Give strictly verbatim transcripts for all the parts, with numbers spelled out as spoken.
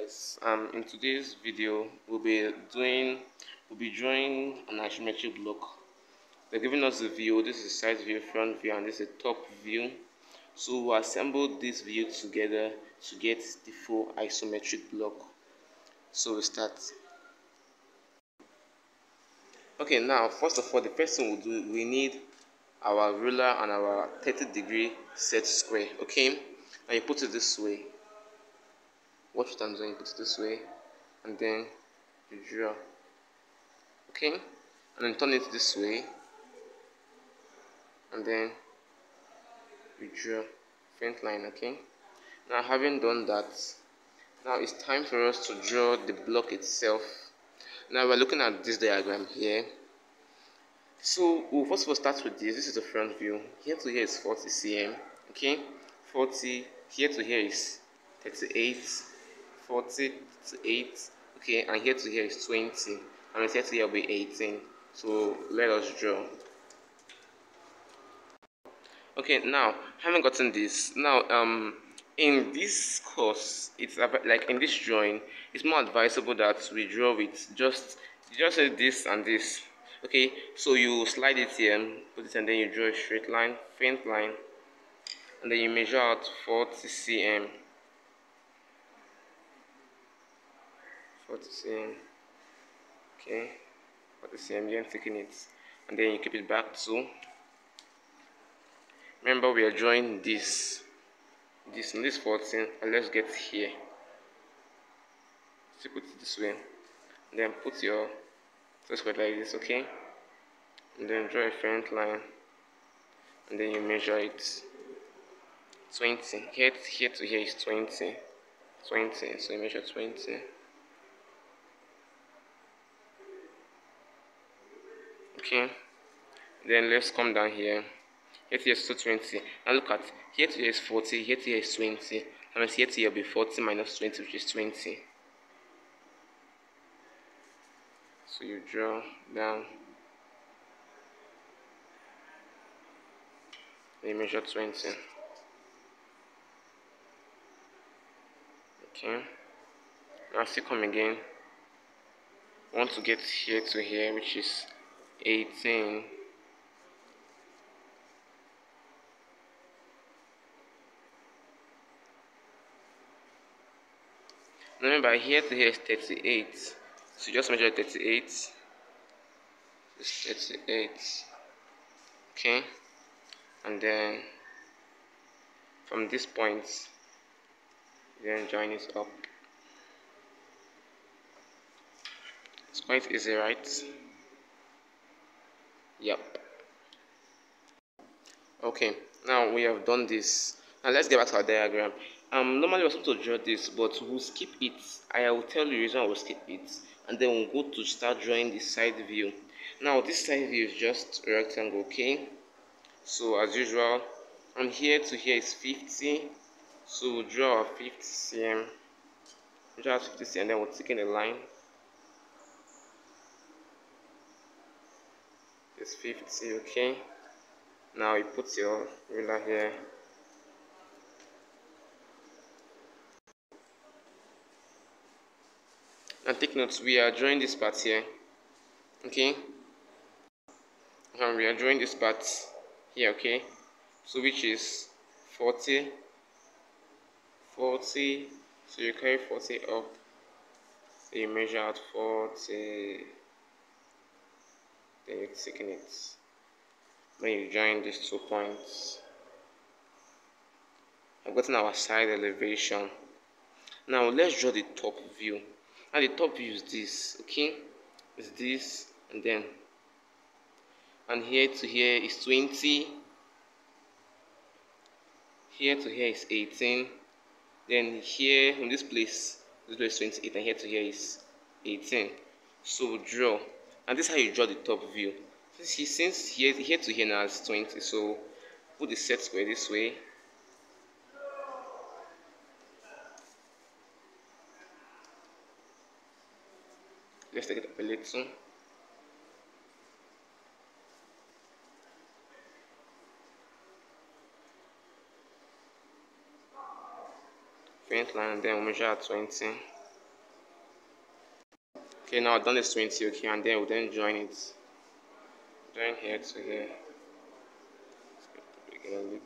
guys, um in today's video we'll be doing we'll be drawing an isometric block. They're giving us the view. This is the side view, front view, and this is the top view. So we'll assemble this view together to get the full isometric block. So we start. Okay, now first of all, the first thing we'll do, we need our ruler and our thirty degree set square. Okay, now you put it this way. Watch what I'm doing. Put it this way, and then you draw. Okay, and then turn it this way, and then you draw front line. Okay, now having done that, now it's time for us to draw the block itself. Now we're looking at this diagram here. So we'll first of all start with this. This is the front view. Here to here is forty centimeters. Okay, forty. Here to here is thirty-eight. forty to eight. Okay, and here to here is twenty. And here to here will be eighteen. So let us draw. Okay, now having gotten this, now um in this course, it's like in this drawing, it's more advisable that we draw with just just say this and this. Okay, so you slide it here, put it, and then you draw a straight line, faint line, and then you measure out forty centimeters. forty centimeters. Okay, forty centimeters, then thicken it, and then you keep it back to. Remember, we are drawing this, this, and this fourteen, and let's get here. So put it this way, and then put your square like this. Okay, and then draw a front line, and then you measure it twenty. Here, here to here is twenty, twenty. So you measure twenty. Okay, then let's come down here. Here to here is two twenty. Now look at here to here is forty, here to here is twenty. That means here to here will be forty minus twenty, which is twenty. So you draw down, and you measure twenty. Okay, now still come again. I want to get here to here, which is eighteen. Remember, here to here is thirty-eight. So you just measure thirty-eight. It's thirty-eight. Okay, and then from this point, then join it up. It's quite easy, right? Yep. Okay, now we have done this. Now let's get back to our diagram. Um, normally we're supposed to draw this, but we'll skip it. I will tell you the reason I will skip it, and then we'll go to start drawing the side view. Now this side view is just a rectangle. Okay, so as usual, and here to here is fifty. So we'll draw our fifty centimeters. Draw our fifty centimeters, and then we'll take in a line. It's fifty. Okay, now you put your ruler here. And take notes, we are drawing this part here. Okay, and we are drawing this part here. Okay, so which is forty, forty. So you carry forty up, so you measure out forty, then you thicken it, then you join these two points. I've gotten our side elevation. Now let's draw the top view. And the top view is this. Okay, it's this, and then and here to here is twenty, here to here is eighteen, then here in this place this place is twenty-eight, and here to here is eighteen. So draw, and this is how you draw the top view. Since here here to here now is twenty, so put the set square this way. Let's take it up a little. Front line, and then we'll measure at twenty. Okay, now I've done this twenty, okay, and then we'll then join it. Join here to here. Let's get a little.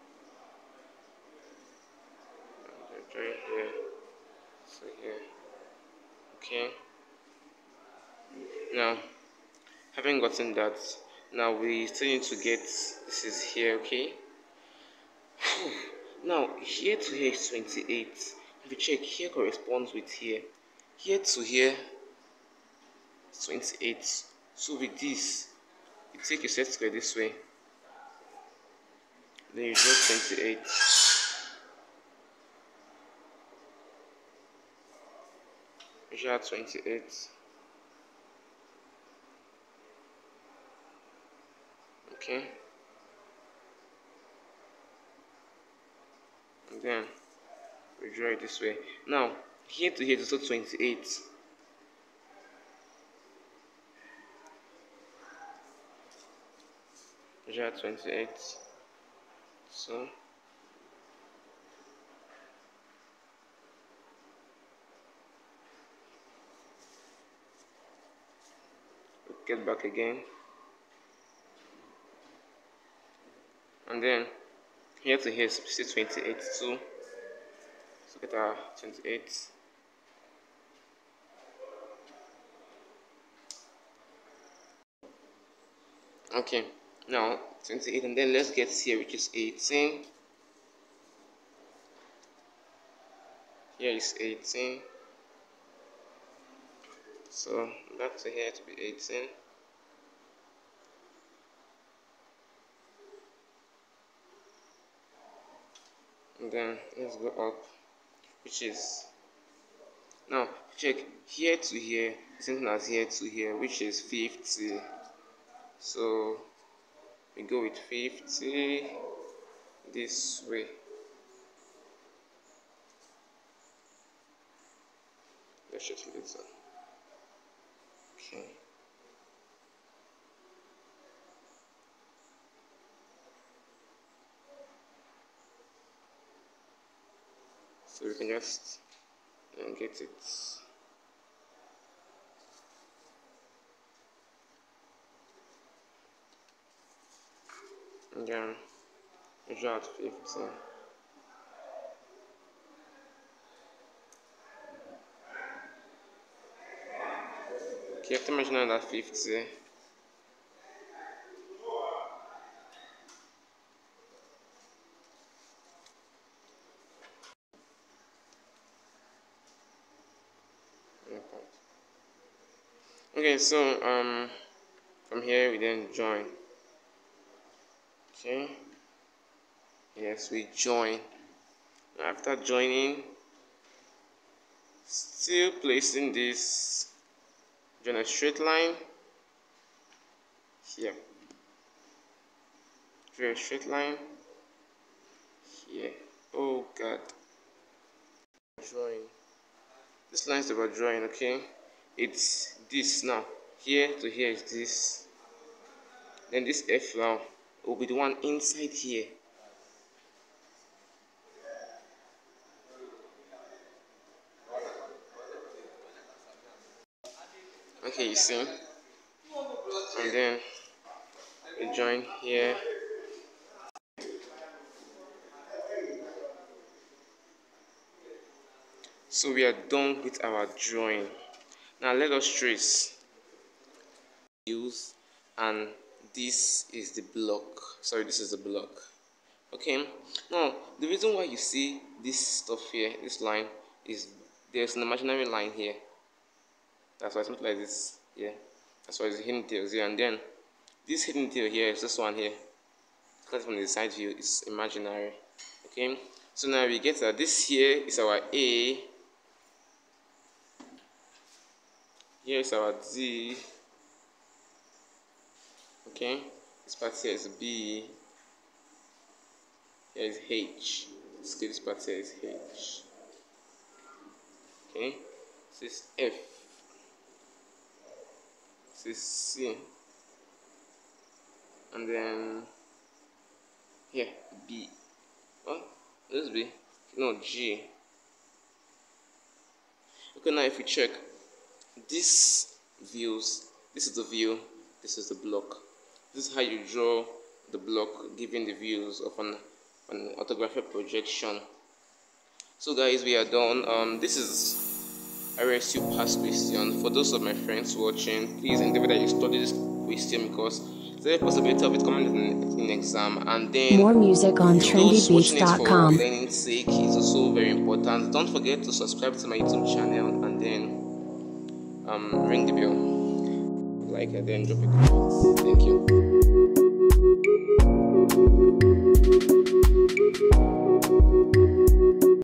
And join here to here. Okay. Now, having gotten that, now we still need to get this is here, okay. Now here to here is twenty-eight. If you check, here corresponds with here. Here to here is twenty-eight. So with this, you take your set square this way, then you draw twenty-eight. You draw twenty-eight. Okay. And then we draw it this way. Now here to here is also twenty-eight. Draw twenty-eight. So we'll get back again. And then here to here is twenty-eight too. So get our twenty-eight. Okay, now twenty-eight, and then let's get here, which is eighteen. Here is eighteen. So back to here to be eighteen. And then let's go up, which is now check here to here, same thing as here to here, which is fifty. So we go with fifty this way. Let's just do this. Okay. So we can just and get it. And then measure out fifty. Okay, after measuring that fifty, okay, so um from here we then join. Okay, yes, we join. After joining, still placing this, join a straight line here, draw a straight line here. Oh god, drawing. This line is about drawing. Okay, it's this now. Here to here is this. Then this F now will be the one inside here. Okay, you see, and then we join here. So we are done with our drawing. Now let us trace. Use, and this is the block. Sorry, this is the block. Okay. Now the reason why you see this stuff here, this line, is there's an imaginary line here. That's why something like this. Yeah. That's why it's hidden details here, and then this hidden detail here is this one here. Because from the side view, it's imaginary. Okay. So now we get that this here is our A. Here is our Z. Okay, this part here is B. Here is H. So this part here is H. Okay, this is F. This is C. And then here B. What? This is B. No, G. Okay, now if we check, these views, this is the view, this is the block. This is how you draw the block given the views of an, an orthographic projection. So guys, we are done. Um, this is R S U past question. For those of my friends watching, please endeavor that you study this question because there's a possibility of it coming in, in exam. And then more music on trendy beats dot com. For learning sake is also very important. Don't forget to subscribe to my YouTube channel and then um, ring the bell, like and then drop a comment. Thank you.